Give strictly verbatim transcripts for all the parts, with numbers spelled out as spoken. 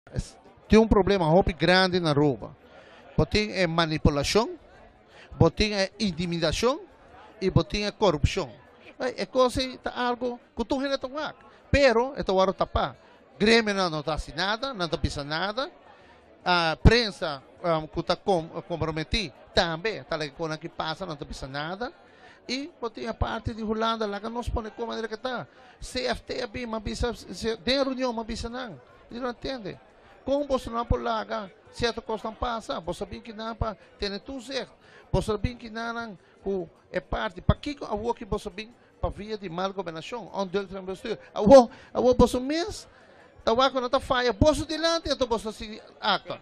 Tem um problema muito grande na Aruba. Botim é manipulação, botim é intimidação e botim é corrupção. É coisa, tá algo que tu ainda não há. Pero, é hora tapar. Grêmio não está assinada, não está pensando nada. A prensa um, que está com, comprometida também, está lá com o que passa, não está pensando nada. E botim a parte de Holanda, lá que nós põe como maneira que está. C F T é bem, mas tem reunião, mas bisa não. Eles não entendem. Como você não pode lá, certa coisa não passa, você sabe que não para ter tudo certo. Você sabe que não é parte, para que a que você sabe para via de mal governação, onde ele transmitiu. A o você mesmo, tá o não tá falha, você delante, então você se acta.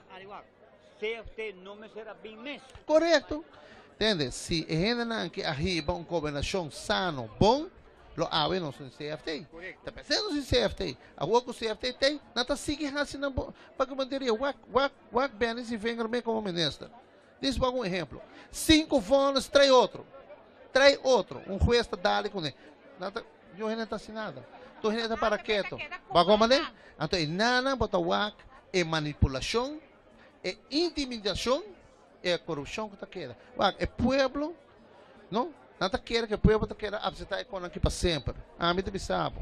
C F T não me será bem mesmo. Correto. Entende? Se ainda não que arriba uma governação sano, bom, lo awe não são C F T. Está pensando em C F T. A rua que o C F T tem, não está seguindo assim na pagamanteria. Wak, wak, wak, benes e venga bem como ministro. Diz para um exemplo. Cinco votos, traz outro. Traz outro. Um juiz está dali com ele. Eu ainda não está assinado. Tu ainda está para quieto. Bagoma, né? Então, nada, bota wak, é manipulação, é intimidação, é corrupção que está queda. Wak, é pueblo, não? Nada quer que o povo queira apresentar econômica para sempre. Ah, me sabe.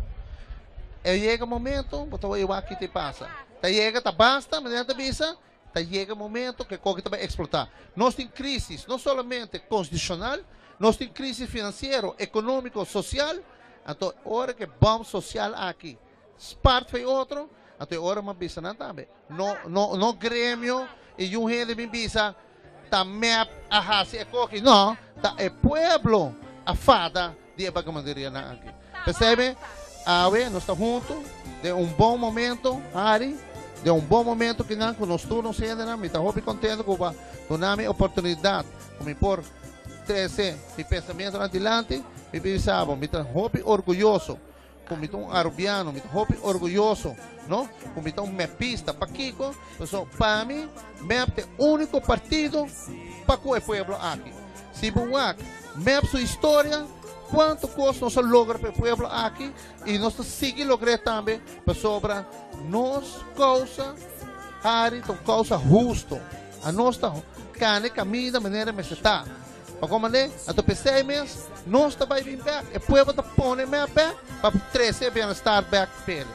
E chega o momento, botou eu aqui te passa. Tá chega, tá basta, mas não bisa. Tá chega o momento que qualquer vai explotar. Nós temos crise, não somente constitucional, nós temos crise financeira, econômica, social. Então, hora que vamos social aqui. Parte foi outro, então hora uma bisa não também. No, no, no grêmio e um rei de bem bisa. Tá map a raça é coque não tá é pueblo a fada de bagamanderia na aqui percebe a ver nós estamos juntos de um bom momento Ari de um bom momento que não nós todos se ainda me tá muito contente com a doname oportunidade como por treze e pensamento adiante e pensava me tá muito orgulhoso como um arubiano me tá muito orgulhoso não? Como então um mapista para Kiko, então para mim, map é o único partido para o povo aqui. Se buak, map sua história, quanto coisa nós logra para o povo aqui e nós seguimos lograr também para sobra nós causa, área, então causa justo, a nossa cane caminha da maneira que está. Para como é, então pensei mesmo, nós está vai vir back, o povo está pondo map back para treze bem-estar back pele.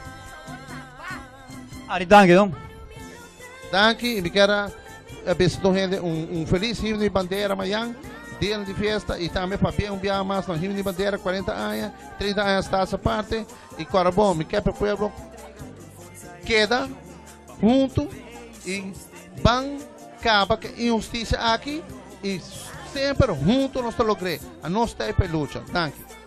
Ari, danke então. Danke, eu quero abençoar um, um feliz hino de bandeira amanhã, dia de festa, e também para bem um dia mais no hino de bandeira, quarenta anos, trinta anos está essa parte, e agora bom, me quer para o povo queda junto e van acaba que injustiça aqui e sempre junto nós logramos a nossa luta. Danke.